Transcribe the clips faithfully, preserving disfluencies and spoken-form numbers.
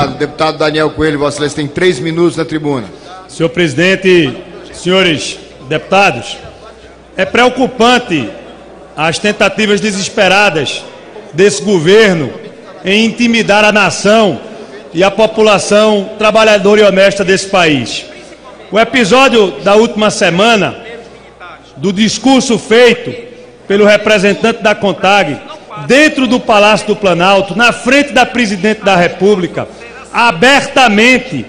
Deputado Daniel Coelho, Vossa Excelência tem três minutos na tribuna. Senhor presidente, senhores deputados, é preocupante as tentativas desesperadas desse governo em intimidar a nação e a população trabalhadora e honesta desse país. O episódio da última semana, do discurso feito pelo representante da CONTAG, dentro do Palácio do Planalto, na frente da Presidente da República, abertamente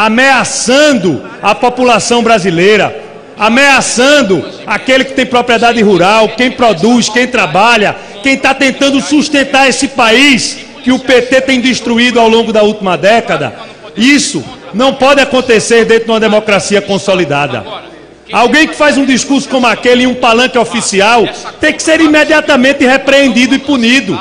ameaçando a população brasileira, ameaçando aquele que tem propriedade rural, quem produz, quem trabalha, quem está tentando sustentar esse país que o P T tem destruído ao longo da última década. Isso não pode acontecer dentro de uma democracia consolidada. Alguém que faz um discurso como aquele em um palanque oficial tem que ser imediatamente repreendido e punido.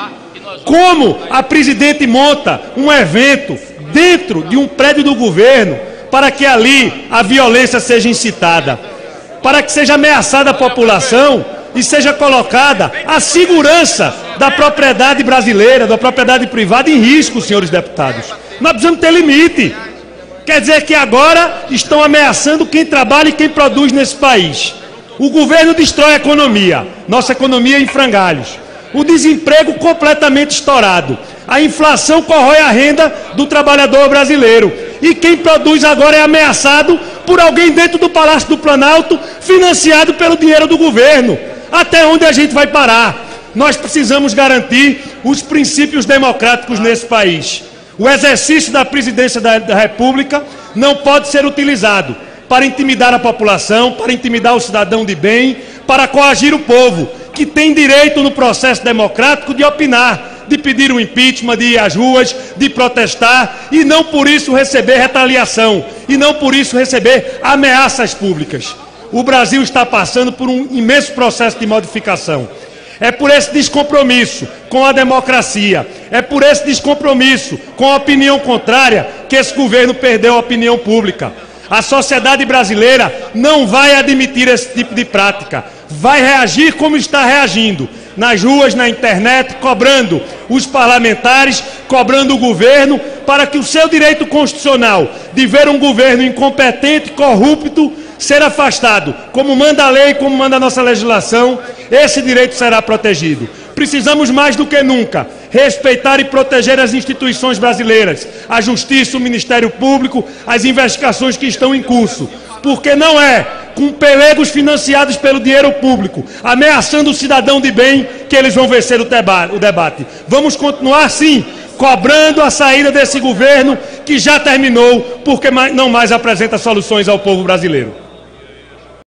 Como a presidente monta um evento dentro de um prédio do governo para que ali a violência seja incitada, para que seja ameaçada a população e seja colocada a segurança da propriedade brasileira, da propriedade privada em risco, senhores deputados. Nós precisamos ter limite. Quer dizer que agora estão ameaçando quem trabalha e quem produz nesse país. O governo destrói a economia, nossa economia em frangalhos. O desemprego completamente estourado. A inflação corrói a renda do trabalhador brasileiro. E quem produz agora é ameaçado por alguém dentro do Palácio do Planalto, financiado pelo dinheiro do governo. Até onde a gente vai parar? Nós precisamos garantir os princípios democráticos nesse país. O exercício da presidência da, da República não pode ser utilizado para intimidar a população, para intimidar o cidadão de bem, para coagir o povo, que tem direito no processo democrático de opinar, de pedir um impeachment, de ir às ruas, de protestar, e não por isso receber retaliação, e não por isso receber ameaças públicas. O Brasil está passando por um imenso processo de modificação. É por esse descompromisso com a democracia, é por esse descompromisso com a opinião contrária que esse governo perdeu a opinião pública. A sociedade brasileira não vai admitir esse tipo de prática. Vai reagir como está reagindo, nas ruas, na internet, cobrando os parlamentares, cobrando o governo, para que o seu direito constitucional de ver um governo incompetente, corrupto, ser afastado, como manda a lei, como manda a nossa legislação, esse direito será protegido. Precisamos mais do que nunca respeitar e proteger as instituições brasileiras, a Justiça, o Ministério Público, as investigações que estão em curso, porque não é com pelegos financiados pelo dinheiro público, ameaçando o cidadão de bem, que eles vão vencer o debate. Vamos continuar, sim, cobrando a saída desse governo que já terminou, porque não mais apresenta soluções ao povo brasileiro.